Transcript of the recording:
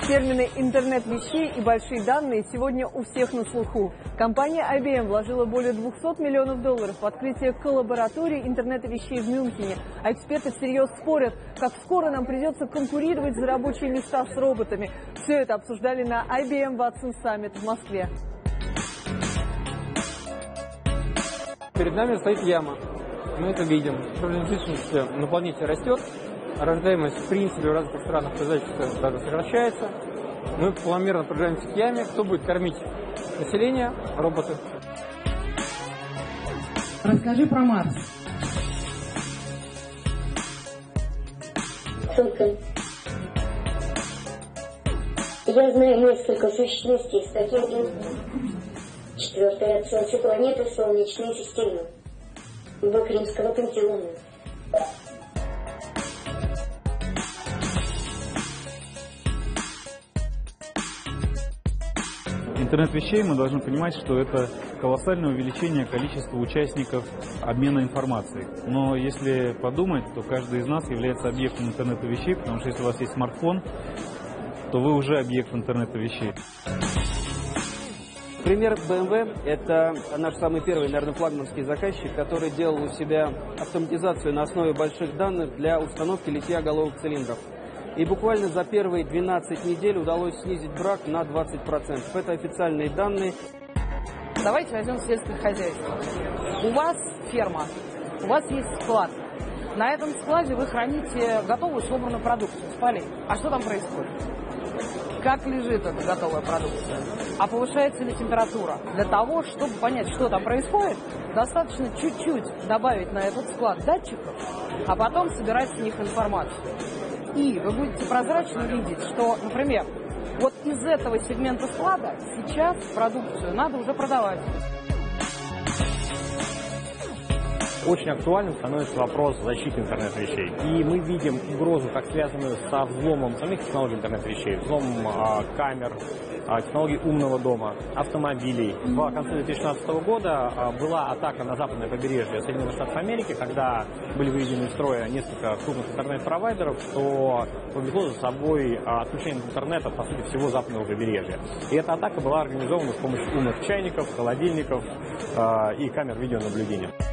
Термины «интернет вещей» и «большие данные» сегодня у всех на слуху. Компания IBM вложила более 200 миллионов долларов в открытие коллаборатории интернета вещей в Мюнхене. А эксперты всерьез спорят, как скоро нам придется конкурировать за рабочие места с роботами. Все это обсуждали на IBM Watson Summit в Москве. Перед нами стоит яма. Мы это видим. Производительность на планете растет. Рождаемость, в принципе, в разных странах производительность даже сокращается. Мы планомерно продвигаемся к яме. Кто будет кормить население? Роботы. Расскажи про Марс. Только я знаю несколько сущностей с таким именем. 4-й от Солнца планеты Солнечной системы. Бог Римского пантеона. Интернет вещей, мы должны понимать, что это колоссальное увеличение количества участников обмена информацией. Но если подумать, то каждый из нас является объектом интернета вещей, потому что если у вас есть смартфон, то вы уже объект интернета вещей. Пример BMW – это наш самый первый, наверное, флагманский заказчик, который делал у себя автоматизацию на основе больших данных для установки литья головок цилиндров. И буквально за первые 12 недель удалось снизить брак на 20%. Это официальные данные. Давайте возьмем сельское хозяйство. У вас ферма, у вас есть склад. На этом складе вы храните готовую собранную продукцию с полей. А что там происходит? Как лежит эта готовая продукция? А повышается ли температура? Для того, чтобы понять, что там происходит, достаточно чуть-чуть добавить на этот склад датчиков, а потом собирать с них информацию. И вы будете прозрачно видеть, что, например, вот из этого сегмента склада сейчас продукцию надо уже продавать. Очень актуальным становится вопрос защиты интернет-вещей. И мы видим угрозу, как связанную со взломом самих технологий интернет-вещей, взломом камер, технологий умного дома, автомобилей. В конце 2016 года была атака на западное побережье Соединенных Штатов Америки, когда были выведены из строя несколько крупных интернет-провайдеров, что повлекло за собой отключение интернета, по сути, всего западного побережья. И эта атака была организована с помощью умных чайников, холодильников и камер видеонаблюдения.